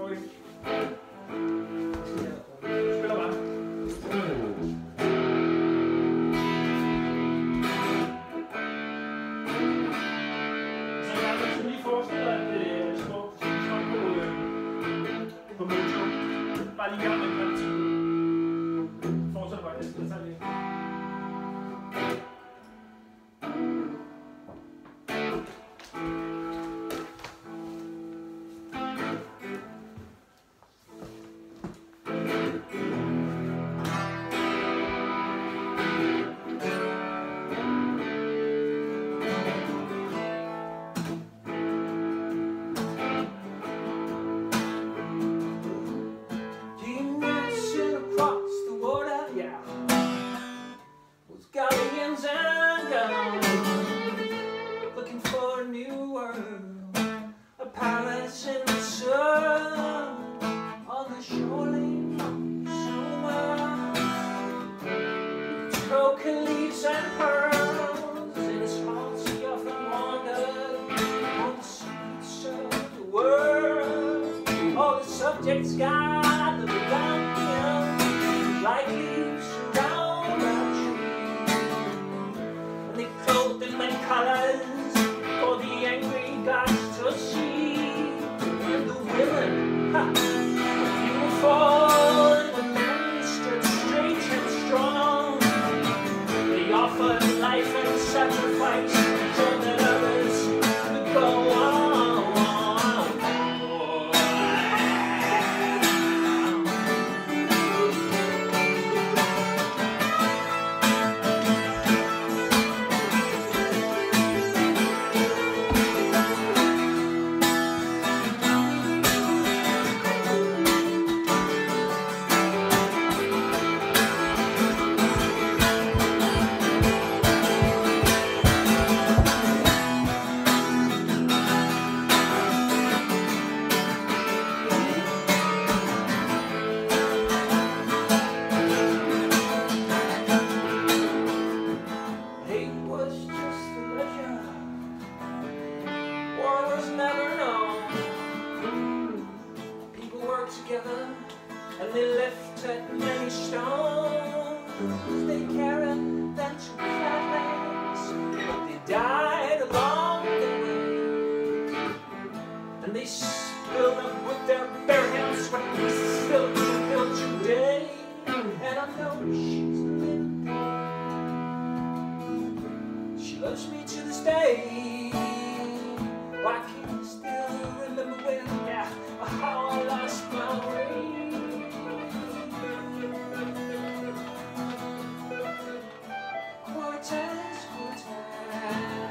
går ikke. Spiller bare. Så jeg kan lige forestille dig, at det står på Mojo. Bare lige gang med en kvalitet. Fortsæt bare, jeg tager lige. Subjects gather around him like leaves around a tree, and they clothe them in colors for the angry gods to see. And the women, were beautiful, and the men stood straight and strong. They offered life and sacrifice so that others could go on. Together, and they lifted many stones. They carried them to flatlands, but they died along the way. And they spilled up with their bare hands what we still can build today. And I know she's living there. She loves me to this day. Why can't I still remember when, how I lost my way? Cortez, Cortez.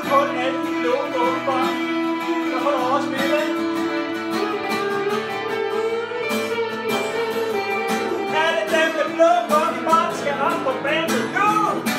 kun alle de blå gummibånd, der får lov at spille. Alle dem med blå gummibånd skal op på bandet nu!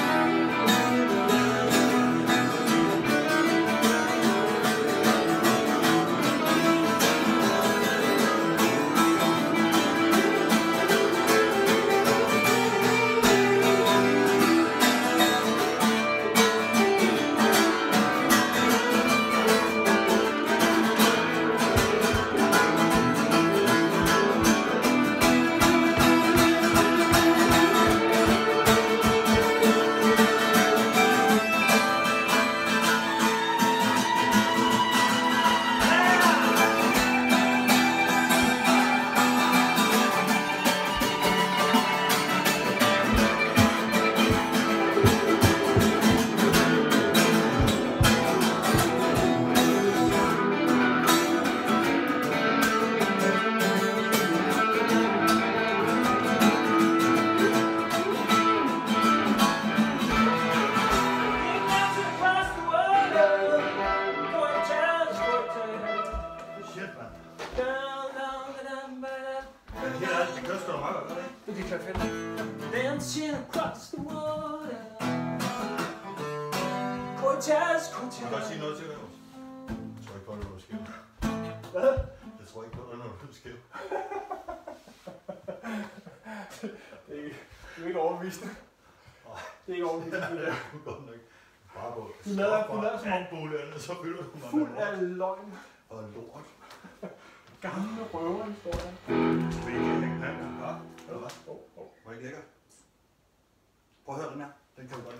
Dancing across the water. Cortez, Cortez. Jeg kan godt sige noget til dig. Jeg tror ikke på, at du er skæv. Hvad? Jeg tror ikke på, at du er skæv. Du er ikke overbevisende. Det er ikke overbevisende. Det er godt nok. Bare på. Du lader som alt muligt andet, så føler du mig. Fuld af løgn. Og lort. Gamle røverhistorier. Vil I ikke hænge panden? Ja, eller hvad? Var ikke lækker? Prøv at høre den her. Den kan du godt